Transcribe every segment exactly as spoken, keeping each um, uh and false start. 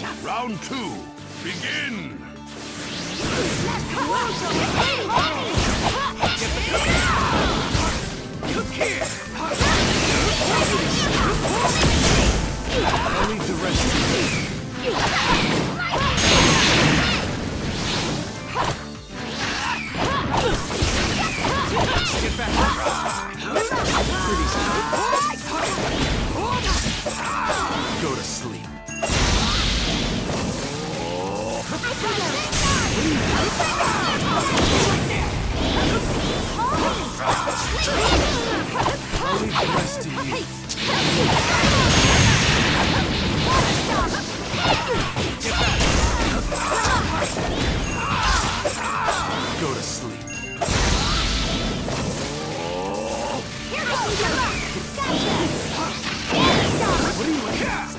Round two, begin! I'll leave the rest to you. Get back. Pretty soon. Go to sleep. I'll leave the rest to you. Get back. Go to sleep. What are you looking at?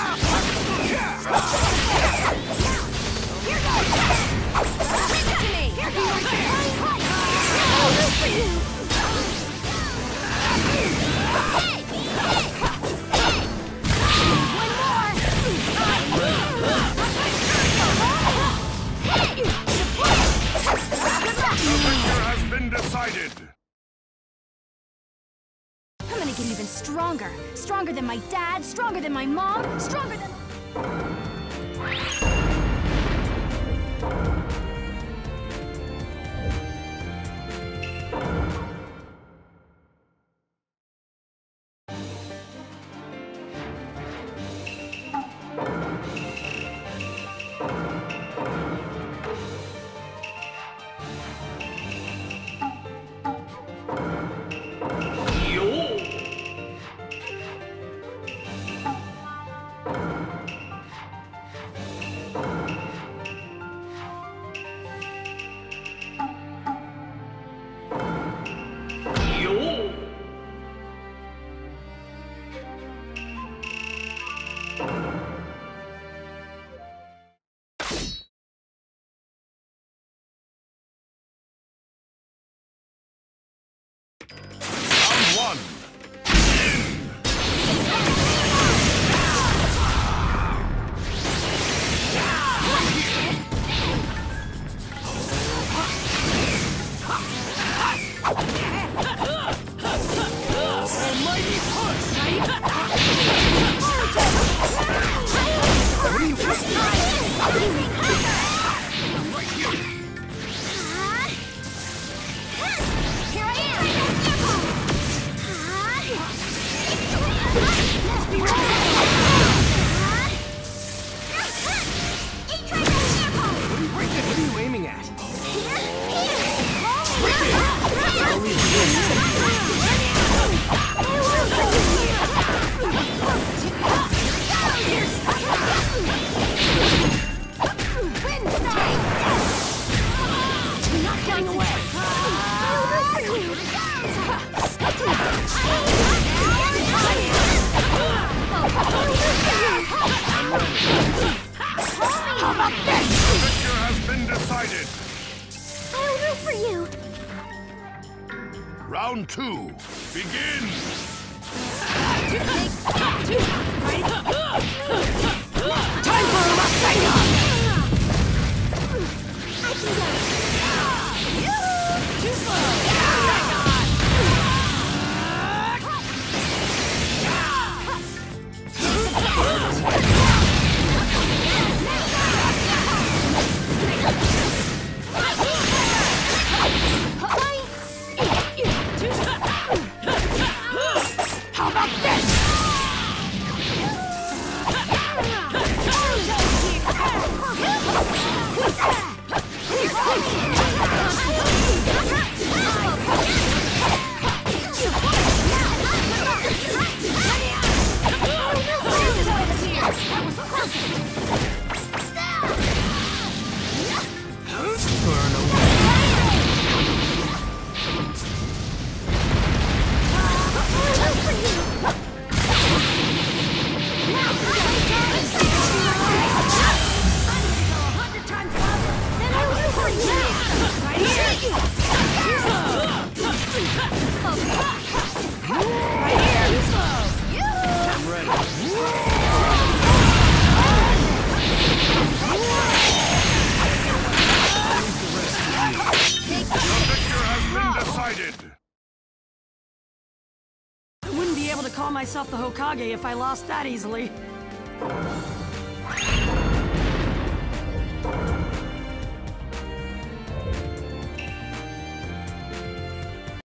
Decided. I'm gonna get even stronger. Stronger than my dad, stronger than my mom, stronger than... One. Almighty push! Here I am! What are you aiming at? Not getting away! How about this? The victor has been decided. I'll root for you. Round two, begin! Time for a Rasengan! I can get it. Too slow! How about this? myself the Hokage if I lost that easily.